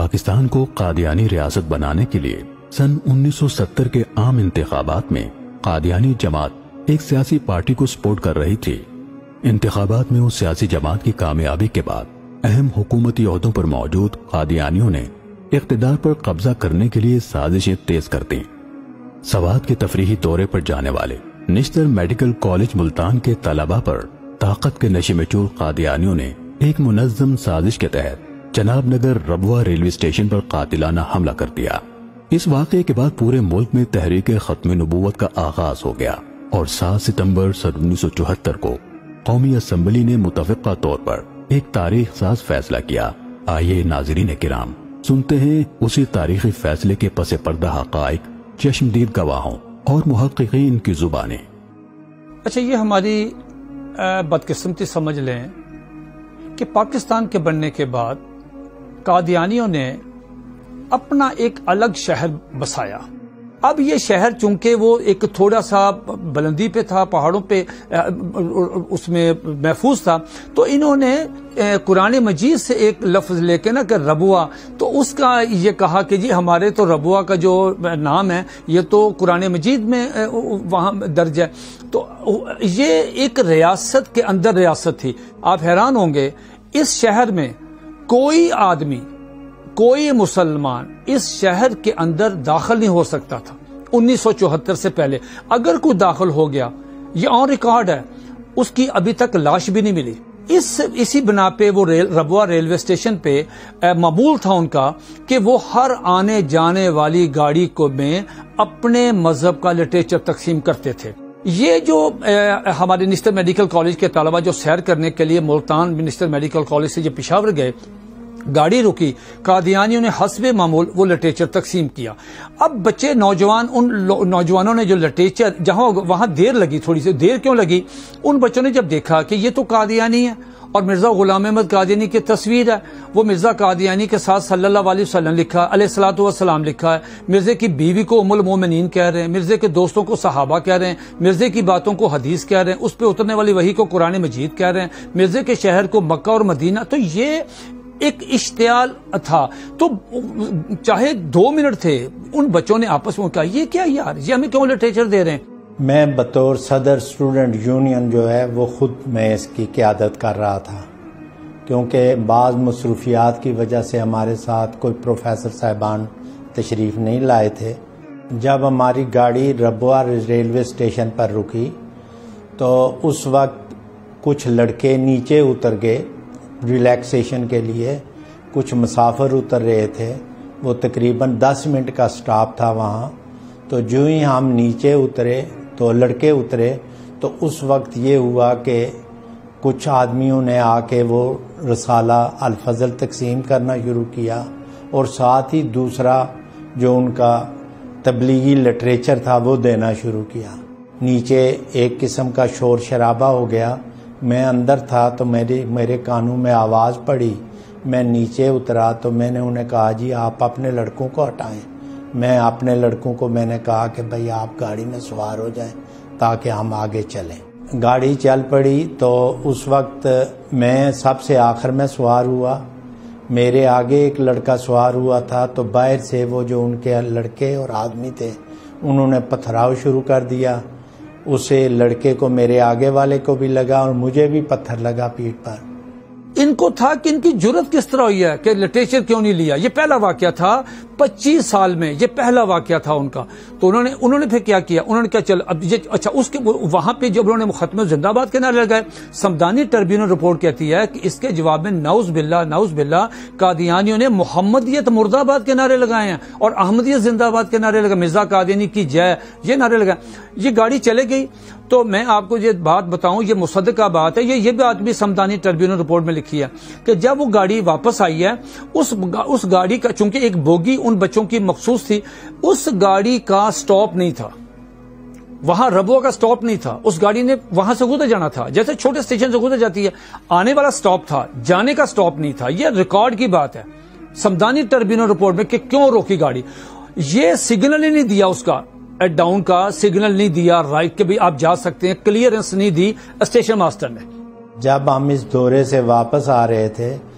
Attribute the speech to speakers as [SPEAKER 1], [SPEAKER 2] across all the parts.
[SPEAKER 1] پاکستان کو قادیانی ریاست بنانے کے لیے سن 1970 کے عام انتخابات میں قادیانی جماعت ایک سیاسی پارٹی کو سپورٹ کر رہی تھی۔ انتخابات میں اس سیاسی جماعت کی کامیابی کے بعد اہم حکومتی عہدوں پر موجود قادیانیوں نے اقتدار پر قبضہ کرنے کے لیے سازشیں تیز کر دیں۔ سوات کے تفریحی دورے پر جانے والے نشتر میڈیکل کالج ملتان کے طلباء پر طاقت کے نشے میں چور قادیانیوں نے ایک منظم سازش کے تحت جناب نگر ربوہ ریلوے اسٹیشن پر قاتلانہ حملہ کر دیا۔ اس واقعے کے بعد پورے ملک میں تحریک ختم نبوت کا آغاز ہو گیا اور 7 ستمبر سن 1974 کو قومی اسمبلی نے متفقہ طور پر ایک تاریخ ساز فیصلہ کیا۔ آئیے ناظرین کرام سنتے ہیں اسی تاریخی فیصلے کے پس پردہ حقائق، چشمدید گواہوں اور محققین کی زبانیں۔
[SPEAKER 2] اچھا، یہ ہماری بدقسمتی سمجھ لیں کہ پاکستان کے بننے کے بعد قادیانیوں نے اپنا ایک الگ شہر بسایا۔ اب یہ شہر چونکہ وہ ایک تھوڑا سا بلندی پہ تھا، پہاڑوں پہ اس میں محفوظ تھا، تو انہوں نے قرآن مجید سے ایک لفظ لے کے نا کہ ربوہ، تو اس کا یہ کہا کہ جی ہمارے تو ربوہ کا جو نام ہے یہ تو قرآن مجید میں وہاں درج ہے۔ تو یہ ایک ریاست کے اندر ریاست تھی۔ آپ حیران ہوں گے اس شہر میں کوئی آدمی، کوئی مسلمان اس شہر کے اندر داخل نہیں ہو سکتا تھا 1974 سے پہلے۔ اگر کوئی داخل ہو گیا، یہ آن ریکارڈ ہے، اس کی ابھی تک لاش بھی نہیں ملی۔ اسی بنا پہ وہ ربوہ ریلوے اسٹیشن پہ معمول تھا ان کا کہ وہ ہر آنے جانے والی گاڑی کو میں اپنے مذہب کا لٹریچر تقسیم کرتے تھے۔ یہ جو ہمارے نشتر میڈیکل کالج کے طلبہ جو سیر کرنے کے لیے ملتان نشتر میڈیکل کالج سے جو پشاور گئے، گاڑی رکی، قادیانیوں نے حسب معمول وہ لٹریچر تقسیم کیا۔ اب بچے نوجوان، ان نوجوانوں نے جو لٹریچر جہاں وہاں دیر لگی، تھوڑی سی دیر کیوں لگی، ان بچوں نے جب دیکھا کہ یہ تو قادیانی ہے اور مرزا غلام احمد قادیانی کی تصویر ہے، وہ مرزا قادیانی کے ساتھ صلی اللہ علیہ وسلم لکھا، علیہ الصلوۃ والسلام لکھا ہے، مرزے کی بیوی کو ام المومنین کہہ رہے ہیں، مرزے کے دوستوں کو صحابہ کہہ رہے ہیں، مرزے کی باتوں کو حدیث کہہ رہے ہیں، اس پہ اترنے والی وحی کو قرآن مجید کہہ رہے ہیں، مرزے کے شہر کو مکہ اور مدینہ۔ تو یہ ایک اشتعال تھا۔ تو چاہے 2 منٹ تھے، ان بچوں نے آپس میں کہا یہ کیا یار، یہ ہمیں کیوں لٹریچر دے رہے ہیں؟
[SPEAKER 3] میں بطور صدر اسٹوڈنٹ یونین جو ہے وہ خود میں اس کی قیادت کر رہا تھا، کیونکہ بعض مصروفیات کی وجہ سے ہمارے ساتھ کوئی پروفیسر صاحبان تشریف نہیں لائے تھے۔ جب ہماری گاڑی ربوہ ریلوے اسٹیشن پر رکی تو اس وقت کچھ لڑکے نیچے اتر گئے ریلیکسیشن کے لیے، کچھ مسافر اتر رہے تھے، وہ تقریباً 10 منٹ کا سٹاپ تھا وہاں۔ تو جو ہی ہم نیچے اترے تو لڑکے اترے تو اس وقت یہ ہوا کہ کچھ آدمیوں نے آ کے وہ رسالہ الفضل تقسیم کرنا شروع کیا، اور ساتھ ہی دوسرا جو ان کا تبلیغی لٹریچر تھا وہ دینا شروع کیا۔ نیچے ایک قسم کا شور شرابہ ہو گیا۔ میں اندر تھا تو میرے کانوں میں آواز پڑی، میں نیچے اترا تو میں نے انہیں کہا جی آپ اپنے لڑکوں کو ہٹائیں۔ میں اپنے لڑکوں کو میں نے کہا کہ بھئی آپ گاڑی میں سوار ہو جائیں تاکہ ہم آگے چلیں۔ گاڑی چل پڑی تو اس وقت میں سب سے آخر میں سوار ہوا، میرے آگے ایک لڑکا سوار ہوا تھا، تو باہر سے وہ جو ان کے لڑکے اور آدمی تھے انہوں نے پتھراؤ شروع کر دیا۔ اسے لڑکے کو، میرے آگے والے کو بھی لگا اور مجھے بھی پتھر لگا پیٹھ پر۔
[SPEAKER 2] ان کو تھا کہ ان کی جرت کس طرح ہوئی ہے کہ لٹریچر کیوں نہیں لیا۔ یہ پہلا واقعہ تھا 25 سال میں، یہ پہلا واقعہ تھا ان کا۔ تو انہوں نے پھر کیا کیا، انہوں نے کہا چل اب یہ اچھا اس کے وہاں پہ جب انہوں نے ختم زندہ باد کے نعرے لگائے، سمدانی ٹربیونل رپورٹ کہتی ہے کہ اس کے جواب میں نعوذ باللہ قادیانیوں نے محمدیت مرد آباد کے نعرے لگائے ہیں اور احمدیت زندہ باد کے نعرے لگائے، مرزا قادیانی کی جے، یہ نعرے لگائے۔ یہ گاڑی چلے گئی تو میں آپ کو یہ بات بتاؤں، یہ مصدقہ بات ہے، یہ بات بھی سمدانی ٹربیونل رپورٹ میں لکھی ہے کہ جب وہ گاڑی واپس آئی ہے، اس گاڑی کا چونکہ ایک بوگی ان بچوں کی مخصوص تھی، اس گاڑی کا سٹاپ نہیں تھا، وہاں ربوہ کا سٹاپ نہیں تھا، اس گاڑی نے وہاں سے گزر جانا تھا، جیسے چھوٹے اسٹیشن سے گزر جاتی ہے، آنے والا سٹاپ تھا، جانے کا سٹاپ نہیں تھا۔ یہ ریکارڈ کی بات ہے سمدانی ٹربیونل رپورٹ میں کہ کیوں روکی گاڑی۔ یہ سگنل ہی نہیں دیا، اس کا ڈاؤن کا سگنل نہیں دیا، رائٹ کے بھی آپ جا سکتے ہیں، کلیئرنس نہیں دی اسٹیشن ماسٹر نے۔
[SPEAKER 3] جب ہم اس دورے سے واپس آ رہے تھے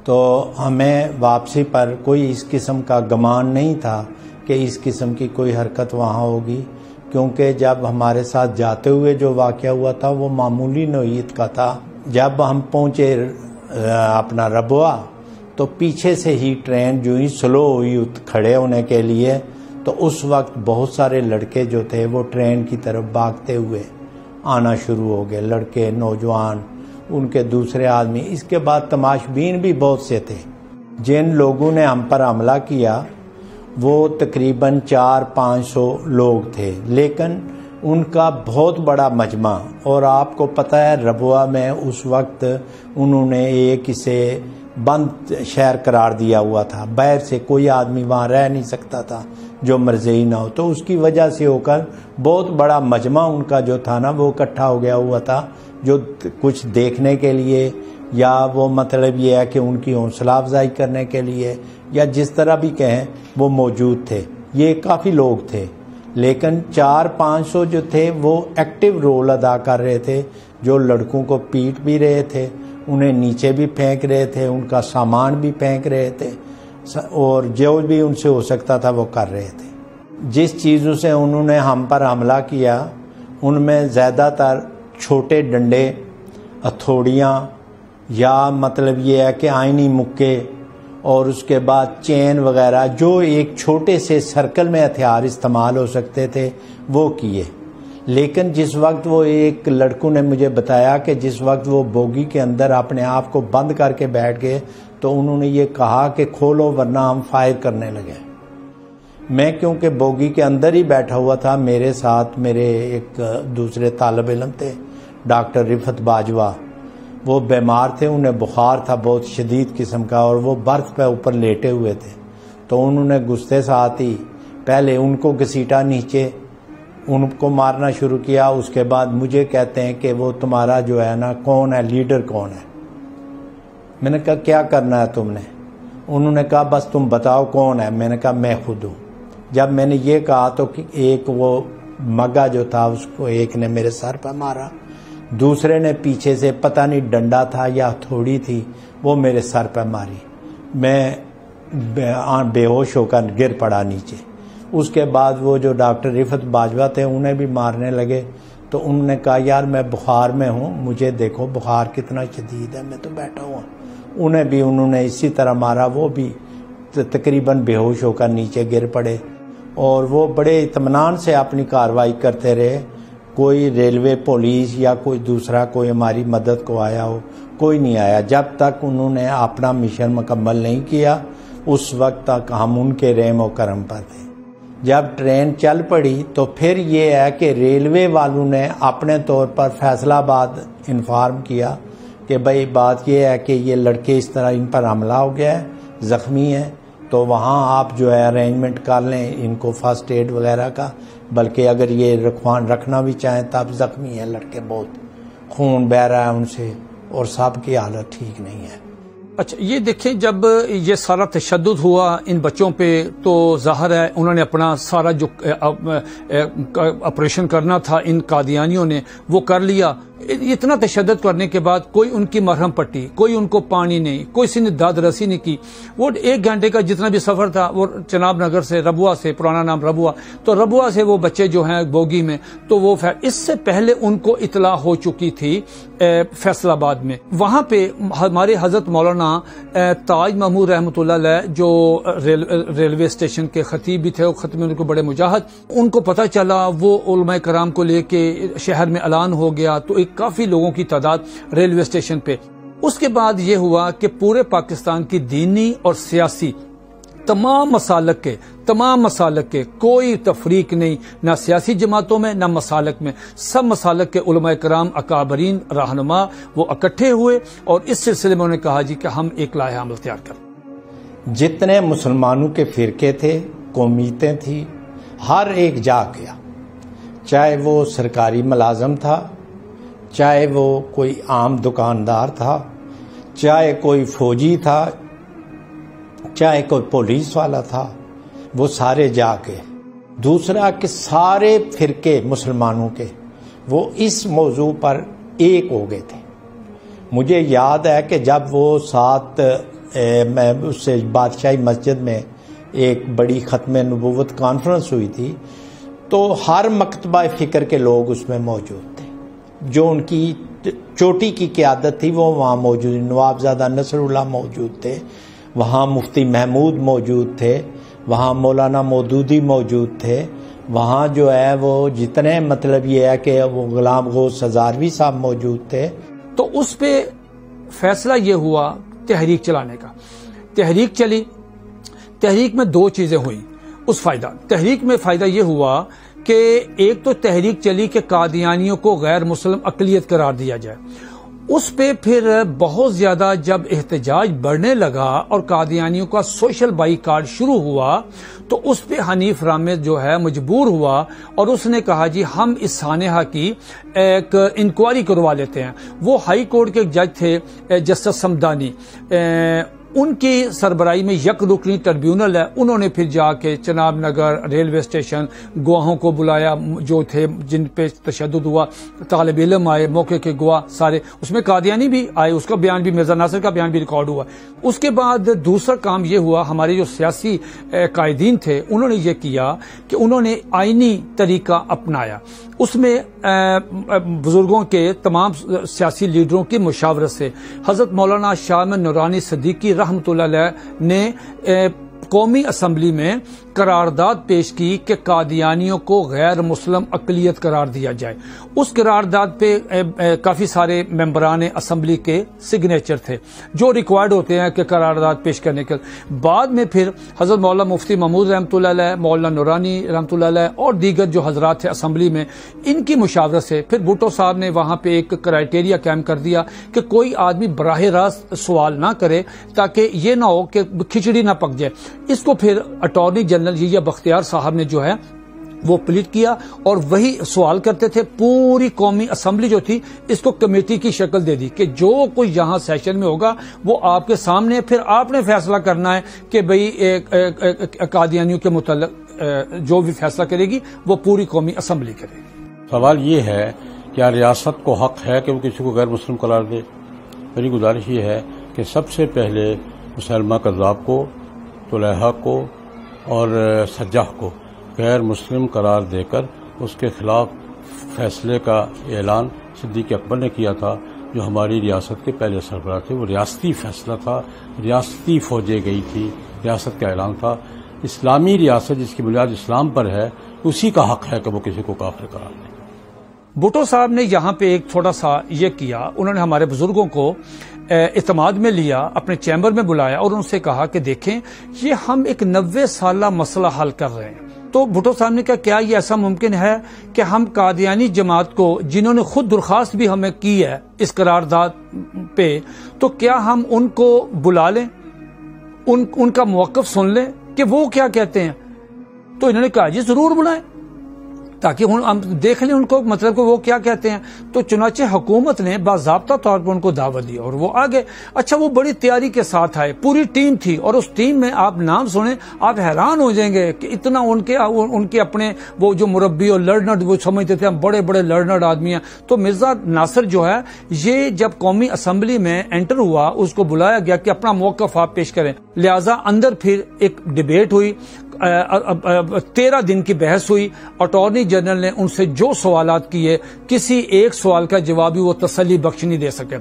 [SPEAKER 3] تو ہمیں واپسی پر کوئی اس قسم کا گمان نہیں تھا کہ اس قسم کی کوئی حرکت وہاں ہوگی، کیونکہ جب ہمارے ساتھ جاتے ہوئے جو واقعہ ہوا تھا وہ معمولی نوعیت کا تھا۔ جب ہم پہنچے اپنا ربوہ تو پیچھے سے ہی ٹرین جو ہی سلو ہوئی کھڑے ہونے کے لیے، تو اس وقت بہت سارے لڑکے جو تھے وہ ٹرین کی طرف بھاگتے ہوئے آنا شروع ہو گئے، لڑکے، نوجوان، ان کے دوسرے آدمی۔ اس کے بعد تماش بین بھی بہت سے تھے۔ جن لوگوں نے ہم پر حملہ کیا وہ تقریباً 400-500 لوگ تھے، لیکن ان کا بہت بڑا مجمع، اور آپ کو پتہ ہے ربوہ میں اس وقت انہوں نے ایک اسے بند شہر قرار دیا ہوا تھا، باہر سے کوئی آدمی وہاں رہ نہیں سکتا تھا جو مرضی نہ ہو، تو اس کی وجہ سے ہو کر بہت بڑا مجمع ان کا جو تھا نا وہ اکٹھا ہو گیا ہوا تھا، جو کچھ دیکھنے کے لیے یا وہ مطلب یہ ہے کہ ان کی حوصلہ افزائی کرنے کے لیے یا جس طرح بھی کہیں وہ موجود تھے۔ یہ کافی لوگ تھے، لیکن 400-500 جو تھے وہ ایکٹیو رول ادا کر رہے تھے، جو لڑکوں کو پیٹ بھی رہے تھے، انہیں نیچے بھی پھینک رہے تھے، ان کا سامان بھی پھینک رہے تھے، اور جو بھی ان سے ہو سکتا تھا وہ کر رہے تھے۔ جس چیزوں سے انہوں نے ہم پر حملہ کیا ان میں زیادہ تر چھوٹے ڈنڈے، ہتھوڑیاں، یا مطلب یہ ہے کہ آئینی مکے، اور اس کے بعد چین وغیرہ، جو ایک چھوٹے سے سرکل میں ہتھیار استعمال ہو سکتے تھے وہ کیے۔ لیکن جس وقت وہ ایک لڑکوں نے مجھے بتایا کہ جس وقت وہ بوگی کے اندر اپنے آپ کو بند کر کے بیٹھ گئے تو انہوں نے یہ کہا کہ کھولو ورنہ ہم فائر کرنے لگے۔ میں کیونکہ بوگی کے اندر ہی بیٹھا ہوا تھا، میرے ساتھ میرے ایک دوسرے طالب علم تھے، ڈاکٹر رفت باجوہ، وہ بیمار تھے، انہیں بخار تھا بہت شدید قسم کا، اور وہ برتھ پہ اوپر لیٹے ہوئے تھے، تو انہوں نے گھستے ساتھ ہی پہلے ان کو گھسیٹا نیچے، ان کو مارنا شروع کیا۔ اس کے بعد مجھے کہتے ہیں کہ وہ تمہارا جو ہے نا کون ہے، لیڈر کون ہے؟ میں نے کہا کیا کرنا ہے تم نے؟ انہوں نے کہا بس تم بتاؤ کون ہے۔ میں نے کہا میں خود ہوں۔ جب میں نے یہ کہا تو ایک وہ مگا جو تھا اس کو ایک نے میرے سر پہ مارا، دوسرے نے پیچھے سے پتہ نہیں ڈنڈا تھا یا تھوڑی تھی وہ میرے سر پہ ماری، میں بے ہوش ہو کر گر پڑا نیچے۔ اس کے بعد وہ جو ڈاکٹر رفت باجوہ تھے انہیں بھی مارنے لگے، تو انہوں نے کہا یار میں بخار میں ہوں، مجھے دیکھو بخار کتنا شدید ہے، میں تو بیٹھا ہوا۔ انہوں نے اسی طرح مارا، وہ بھی تقریباً بے ہوش ہو کر نیچے گر پڑے، اور وہ بڑے اطمینان سے اپنی کارروائی کرتے رہے۔ کوئی ریلوے پولیس یا کوئی دوسرا کوئی ہماری مدد کو آیا ہو، کوئی نہیں آیا۔ جب تک انہوں نے اپنا مشن مکمل نہیں کیا اس وقت تک ہم ان کے رحم و کرم پر تھے۔ جب ٹرین چل پڑی تو پھر یہ ہے کہ ریلوے والوں نے اپنے طور پر فیصلہ آباد انفارم کیا کہ بھائی بات یہ ہے کہ یہ لڑکے اس طرح ان پر حملہ ہو گیا ہے، زخمی ہیں، تو وہاں آپ جو ہے ارینجمنٹ کر لیں ان کو فرسٹ ایڈ وغیرہ کا، بلکہ اگر یہ رکھنا بھی چاہیں تب زخمی ہیں لڑکے، بہت خون بہہ رہا ہے ان سے، اور سب کی حالت ٹھیک نہیں ہے۔
[SPEAKER 2] اچھا یہ دیکھیں، جب یہ سارا تشدد ہوا ان بچوں پہ تو ظاہر ہے انہوں نے اپنا سارا جو آپریشن کرنا تھا ان قادیانیوں نے وہ کر لیا۔ اتنا تشدد کرنے کے بعد کوئی ان کی مرہم پٹی، کوئی ان کو پانی نہیں، کوئی سی نے داد رسی نہیں کی۔ وہ 1 گھنٹے کا جتنا بھی سفر تھا وہ چناب نگر سے ربوہ سے، پرانا نام ربوہ، تو ربوہ سے وہ بچے جو ہیں بوگی میں، تو وہ اس سے پہلے ان کو اطلاع ہو چکی تھی فیصل آباد میں۔ وہاں پہ ہمارے حضرت مولانا تاج محمود رحمۃ اللہ علیہ جو ریلوے اسٹیشن کے خطیب بھی تھے، وہ خطیب ان کو بڑے مجاہد، ان کو پتہ چلا، وہ علماء کرام کو لے کے شہر میں اعلان ہو گیا، تو ایک کافی لوگوں کی تعداد ریلوے اسٹیشن پہ۔ اس کے بعد یہ ہوا کہ پورے پاکستان کی دینی اور سیاسی تمام مسالک کے کوئی تفریق نہیں، نہ سیاسی جماعتوں میں نہ مسالک میں، سب مسالک کے علماء کرام اکابرین رہنما وہ اکٹھے ہوئے، اور اس سلسلے میں انہوں نے کہا جی کہ ہم ایک لائحہ عمل تیار کریں۔
[SPEAKER 3] جتنے مسلمانوں کے فرقے تھے، قومیتیں تھیں، ہر ایک جا گیا، چاہے وہ سرکاری ملازم تھا، چاہے وہ کوئی عام دکاندار تھا، چاہے کوئی فوجی تھا، چاہے کوئی پولیس والا تھا، وہ سارے جا کے۔ دوسرا کہ سارے فرقے مسلمانوں کے وہ اس موضوع پر ایک ہو گئے تھے۔ مجھے یاد ہے کہ جب وہ 7 میں اس سے بادشاہی مسجد میں ایک بڑی ختم نبوت کانفرنس ہوئی تھی، تو ہر مکتبہ فکر کے لوگ اس میں موجود تھے، جو ان کی چوٹی کی قیادت تھی وہ وہاں موجود، نوابزادہ نصر اللہ موجود تھے، وہاں مفتی محمود موجود تھے، وہاں مولانا مودودی موجود تھے، وہاں جو ہے وہ جتنے مطلب یہ ہے کہ وہ غلام غوث ہزاروی صاحب موجود تھے۔
[SPEAKER 2] تو اس پہ فیصلہ یہ ہوا تحریک چلانے کا۔ تحریک چلی، تحریک میں دو چیزیں ہوئیں اس فائدہ۔ تحریک میں فائدہ یہ ہوا کہ ایک تو تحریک چلی کہ قادیانیوں کو غیر مسلم اقلیت قرار دیا جائے، اس پہ پھر بہت زیادہ جب احتجاج بڑھنے لگا اور قادیانیوں کا سوشل بائیکاٹ شروع ہوا تو اس پہ حنیف رامد جو ہے مجبور ہوا اور اس نے کہا جی ہم اس سانحہ کی ایک انکوائری کروا لیتے ہیں۔ وہ ہائی کورٹ کے ایک جج تھے جسٹس سمدانی، ان کی سربراہی میں یک رکنی ٹربیونل ہے، انہوں نے پھر جا کے چناب نگر ریلوے اسٹیشن گواہوں کو بلایا جو تھے جن پہ تشدد ہوا، طالب علم آئے، موقع کے گواہ سارے، اس میں قادیانی بھی آئے، اس کا بیان بھی مرزا ناصر کا بیان بھی ریکارڈ ہوا۔ اس کے بعد دوسرا کام یہ ہوا، ہمارے جو سیاسی قائدین تھے انہوں نے یہ کیا کہ انہوں نے آئینی طریقہ اپنایا، اس میں بزرگوں کے تمام سیاسی لیڈروں کی مشاورت سے حضرت مولانا شاہ احمد نورانی صدیقی رحمۃ اللہ علیہ نے قومی اسمبلی میں قرارداد پیش کی کہ قادیانیوں کو غیر مسلم اقلیت قرار دیا جائے۔ اس قرارداد پہ کافی سارے ممبران اسمبلی کے سگنیچر تھے جو ریکوائرڈ ہوتے ہیں کہ قرارداد پیش کرنے کے بعد میں پھر حضرت مولانا مفتی محمود رحمۃ اللہ علیہ، مولانا نورانی رحمۃ اللہ علیہ اور دیگر جو حضرات تھے اسمبلی میں، ان کی مشاورت سے پھر بھٹو صاحب نے وہاں پہ ایک کرائیٹیریا قائم کر دیا کہ کوئی آدمی براہ راست سوال نہ کرے تاکہ یہ نہ ہو کہ کھچڑی نہ پک جائے۔ اس کو پھر اٹارنی جنرل یہ بختیار صاحب نے جو ہے وہ پلیٹ کیا اور وہی سوال کرتے تھے۔ پوری قومی اسمبلی جو تھی اس کو کمیٹی کی شکل دے دی کہ جو کوئی یہاں سیشن میں ہوگا وہ آپ کے سامنے، پھر آپ نے فیصلہ کرنا ہے کہ بھئی قادیانیوں کے متعلق جو بھی فیصلہ کرے گی وہ پوری قومی اسمبلی کرے گی۔
[SPEAKER 4] سوال یہ ہے کیا ریاست کو حق ہے کہ وہ کسی کو غیر مسلم قرار دے؟ میری گزارش یہ ہے کہ سب سے پہلے مسلمہ کذاب کو، طلحہ کو اور سجاح کو غیر مسلم قرار دے کر اس کے خلاف فیصلے کا اعلان صدیق اکبر نے کیا تھا، جو ہماری ریاست کے پہلے سربراہ تھے۔ وہ ریاستی فیصلہ تھا، ریاستی فوجیں گئی تھی، ریاست کا اعلان تھا۔ اسلامی ریاست جس کی بنیاد اسلام پر ہے، اسی کا حق ہے کہ وہ کسی کو کافر قرار دے۔
[SPEAKER 2] بھٹو صاحب نے یہاں پہ ایک تھوڑا سا یہ کیا، انہوں نے ہمارے بزرگوں کو اعتماد میں لیا، اپنے چیمبر میں بلایا اور ان سے کہا کہ دیکھیں یہ ہم ایک 90 سالہ مسئلہ حل کر رہے ہیں۔ تو بھٹو صاحب نے کہا کیا یہ ایسا ممکن ہے کہ ہم قادیانی جماعت کو، جنہوں نے خود درخواست بھی ہمیں کی ہے اس قرارداد پہ، تو کیا ہم ان کو بلا لیں، ان کا موقف سن لیں کہ وہ کیا کہتے ہیں؟ تو انہوں نے کہا جی ضرور بلائیں تاکہ ہم دیکھ لیں ان کو، مطلب کہ وہ کیا کہتے ہیں۔ تو چنانچہ حکومت نے باضابطہ طور پر ان کو دعوت دی اور وہ آگے۔ اچھا وہ بڑی تیاری کے ساتھ آئے، پوری ٹیم تھی، اور اس ٹیم میں آپ نام سنیں آپ حیران ہو جائیں گے کہ اتنا ان کے اپنے وہ جو مربی اور لرنر وہ سمجھتے تھے ہم بڑے بڑے لرنر آدمی ہیں۔ تو مرزا ناصر جو ہے یہ جب قومی اسمبلی میں انٹر ہوا اس کو بلایا گیا کہ اپنا موقف آپ پیش کریں، لہذا اندر پھر ایک ڈیبیٹ ہوئی، 13 دن کی بحث ہوئی۔ اٹارنی جنرل نے ان سے جو سوالات کیے کسی ایک سوال کا جواب بھی وہ تسلی بخش نہیں دے سکے۔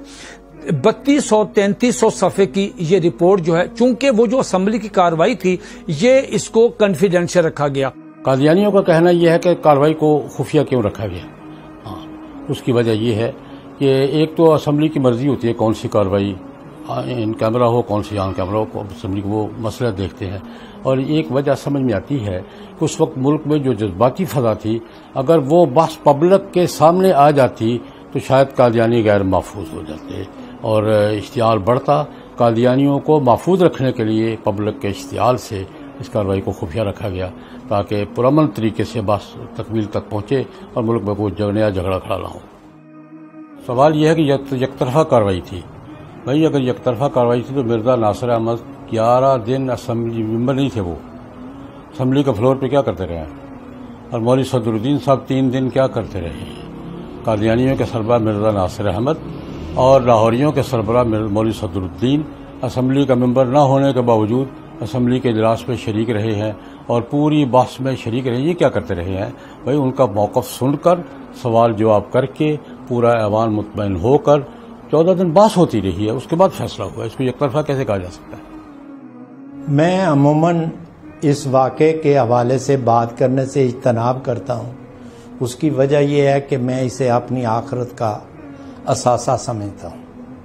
[SPEAKER 2] 3200-3300 صفحے کی یہ رپورٹ جو ہے، چونکہ وہ جو اسمبلی کی کارروائی تھی یہ اس کو کنفیڈینشیل رکھا گیا۔
[SPEAKER 4] قادیانیوں کا کہنا یہ ہے کہ کارروائی کو خفیہ کیوں رکھا گیا؟ اس کی وجہ یہ ہے کہ ایک تو اسمبلی کی مرضی ہوتی ہے کون سی کارروائی ان کیمرہ ہو، کون سی آن کیمرہ ہو، اسمبلی کو وہ مسئلہ دیکھتے ہیں۔ اور ایک وجہ سمجھ میں آتی ہے کہ اس وقت ملک میں جو جذباتی فضا تھی، اگر وہ بحث پبلک کے سامنے آ جاتی تو شاید قادیانی غیر محفوظ ہو جاتے اور اشتعال بڑھتا۔ قادیانیوں کو محفوظ رکھنے کے لیے پبلک کے اشتعال سے اس کارروائی کو خفیہ رکھا گیا تاکہ پرامن طریقے سے بحث تکمیل تک پہنچے اور ملک میں کوئی نیا جھگڑا کھڑا نہ ہو۔ سوال یہ ہے کہ یک طرفہ کارروائی تھی۔ بھائی اگر یک طرفہ کارروائی تھی تو مرزا ناصر احمد 11 دن اسمبلی ممبر نہیں تھے، وہ اسمبلی کے فلور پہ کیا کرتے رہے، اور مولوی صدر الدین صاحب 3 دن کیا کرتے رہے۔ قادیانیوں کے سربراہ مرزا ناصر احمد اور لاہوریوں کے سربراہ مولوی صدر الدین اسمبلی کا ممبر نہ ہونے کے باوجود اسمبلی کے اجلاس میں شریک رہے ہیں اور پوری بحث میں شریک رہے. یہ کیا کرتے رہے ہیں بھائی؟ ان کا موقف سن کر سوال جواب کر کے پورا ایوان مطمئن ہو کر 14 دن بحث ہوتی رہی ہے. اس کے بعد فیصلہ ہوا. اس کو یک طرفہ کیسے کہا جا سکتا ہے؟
[SPEAKER 3] میں عموماً اس واقعے کے حوالے سے بات کرنے سے اجتناب کرتا ہوں. اس کی وجہ یہ ہے کہ میں اسے اپنی آخرت کا اثاثہ سمجھتا ہوں.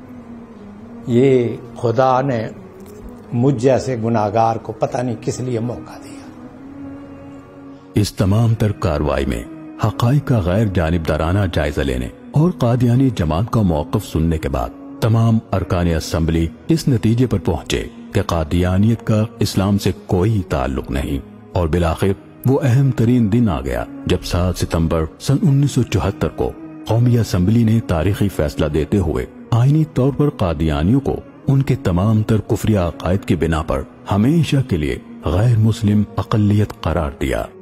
[SPEAKER 3] یہ خدا نے مجھ جیسے گناہگار کو پتہ نہیں کس لیے موقع دیا.
[SPEAKER 1] اس تمام تر کارروائی میں حقائق کا غیر جانبدارانہ جائزہ لینے اور قادیانی جماعت کا موقف سننے کے بعد تمام ارکان اسمبلی اس نتیجے پر پہنچے کہ قادیانیت کا اسلام سے کوئی تعلق نہیں. اور بالآخر وہ اہم ترین دن آ گیا جب 7 ستمبر سن 1974 کو قومی اسمبلی نے تاریخی فیصلہ دیتے ہوئے آئینی طور پر قادیانیوں کو ان کے تمام تر کفری عقائد کی بنا پر ہمیشہ کے لیے غیر مسلم اقلیت قرار دیا.